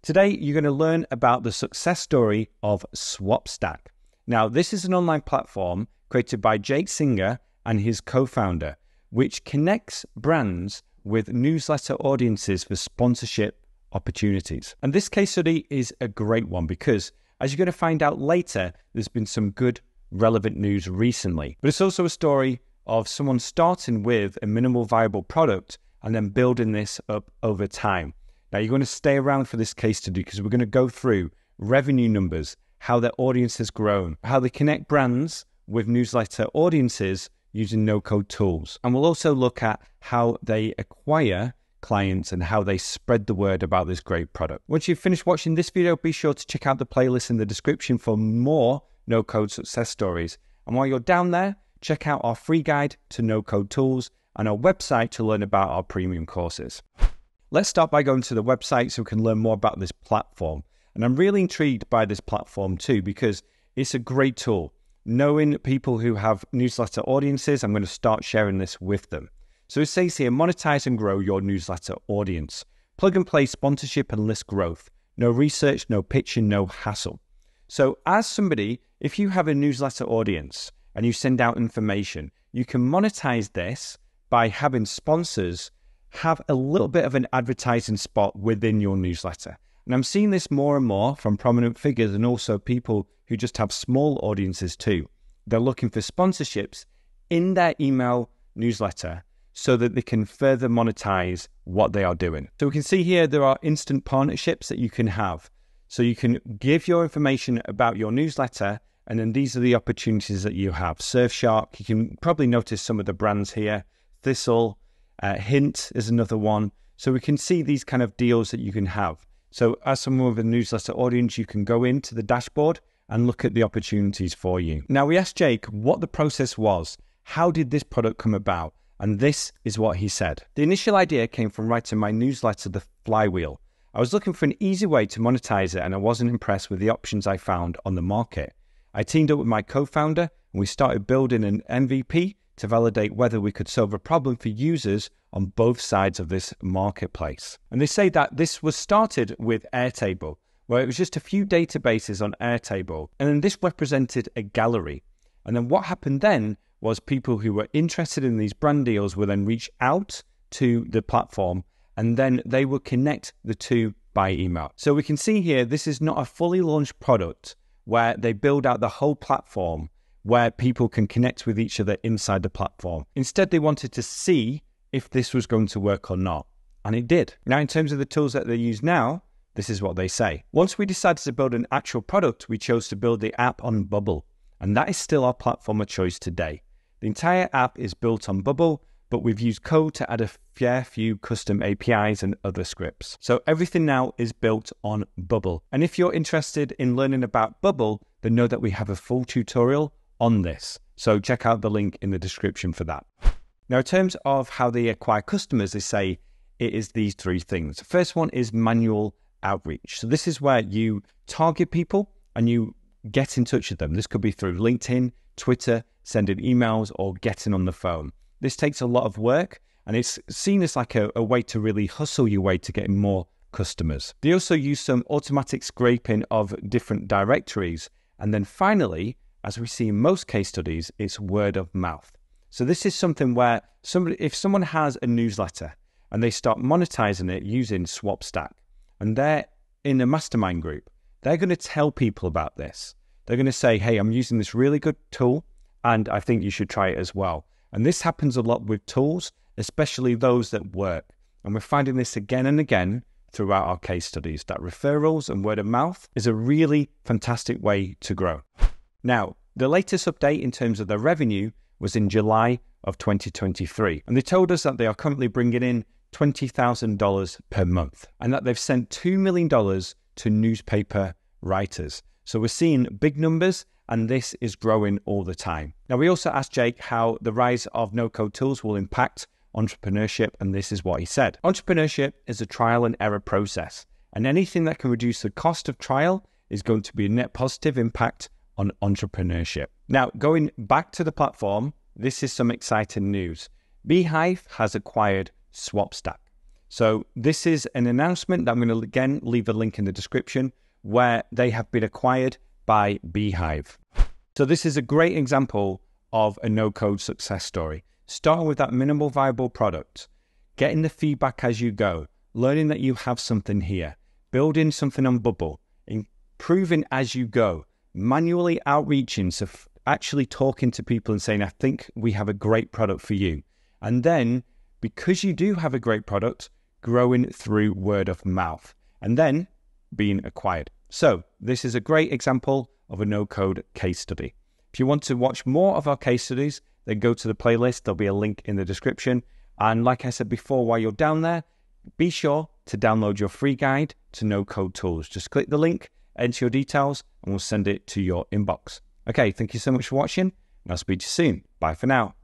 Today, you're going to learn about the success story of SwapStack. Now, this is an online platform created by Jake Singer and his co-founder, which connects brands with newsletter audiences for sponsorship opportunities. And this case study is a great one because, as you're going to find out later, there's been some good relevant news recently. But it's also a story of someone starting with a minimal viable product and then building this up over time. Now, you're going to stay around for this case study because we're going to go through revenue numbers, how their audience has grown, how they connect brands with newsletter audiences using no-code tools. And we'll also look at how they acquire clients and how they spread the word about this great product. Once you've finished watching this video, be sure to check out the playlist in the description for more no-code success stories. And while you're down there, check out our free guide to no-code tools and our website to learn about our premium courses. Let's start by going to the website so we can learn more about this platform. And I'm really intrigued by this platform too because it's a great tool. Knowing people who have newsletter audiences, I'm going to start sharing this with them. So it says here, monetize and grow your newsletter audience. Plug and play sponsorship and list growth. No research, no pitching, no hassle. So as somebody, if you have a newsletter audience and you send out information, you can monetize this by having sponsors have a little bit of an advertising spot within your newsletter. And I'm seeing this more and more from prominent figures and also people who just have small audiences too. They're looking for sponsorships in their email newsletter so that they can further monetize what they are doing. So we can see here there are instant partnerships that you can have. So you can give your information about your newsletter, and then these are the opportunities that you have. Surfshark, you can probably notice some of the brands here. Thistle, Hint is another one. So we can see these kind of deals that you can have. So as someone with a newsletter audience, you can go into the dashboard and look at the opportunities for you. Now, we asked Jake what the process was. How did this product come about? And this is what he said. The initial idea came from writing my newsletter, The Flywheel. I was looking for an easy way to monetize it, and I wasn't impressed with the options I found on the market. I teamed up with my co-founder, and we started building an MVP to validate whether we could solve a problem for users on both sides of this marketplace. And they say that this was started with Airtable, where it was just a few databases on Airtable, and then this represented a gallery. And then what happened then was people who were interested in these brand deals would then reach out to the platform, and then they would connect the two by email. So we can see here, this is not a fully launched product where they build out the whole platform where people can connect with each other inside the platform. Instead, they wanted to see if this was going to work or not, and it did. Now, in terms of the tools that they use now, this is what they say. Once we decided to build an actual product, we chose to build the app on Bubble, and that is still our platform of choice today. The entire app is built on Bubble, but we've used code to add a fair few custom APIs and other scripts. So everything now is built on Bubble. And if you're interested in learning about Bubble, then know that we have a full tutorial on this. So check out the link in the description for that. Now, in terms of how they acquire customers, they say it is these three things. The first one is manual outreach. So this is where you target people and you get in touch with them. This could be through LinkedIn, Twitter, sending emails, or getting on the phone. This takes a lot of work, and it's seen as like a way to really hustle your way to getting more customers. They also use some automatic scraping of different directories. And then finally, as we see in most case studies, it's word of mouth. So this is something where if someone has a newsletter and they start monetizing it using SwapStack, and they're in a mastermind group, they're going to tell people about this. They're going to say, hey, I'm using this really good tool, and I think you should try it as well. And this happens a lot with tools, especially those that work. And we're finding this again and again throughout our case studies, that referrals and word of mouth is a really fantastic way to grow. Now, the latest update in terms of their revenue was in July of 2023. And they told us that they are currently bringing in $20,000 per month and that they've sent $2 million to newspaper writers. So we're seeing big numbers, and this is growing all the time. Now, we also asked Jake how the rise of no-code tools will impact entrepreneurship, and this is what he said. Entrepreneurship is a trial and error process, and anything that can reduce the cost of trial is going to be a net positive impact on entrepreneurship. Now, going back to the platform, this is some exciting news. Beehive has acquired SwapStack. So this is an announcement that I'm going to, again, leave a link in the description, where they have been acquired by Beehive. So this is a great example of a no-code success story. Starting with that minimal viable product, getting the feedback as you go, learning that you have something here, building something on Bubble, improving as you go, manually outreaching, so actually talking to people and saying, I think we have a great product for you. And then, because you do have a great product, growing through word of mouth, and then being acquired. So this is a great example of a no-code case study. If you want to watch more of our case studies, then go to the playlist. There'll be a link in the description. And like I said before, while you're down there, be sure to download your free guide to no-code tools. Just click the link, enter your details, and we'll send it to your inbox. Okay, thank you so much for watching, and I'll speak to you soon. Bye for now.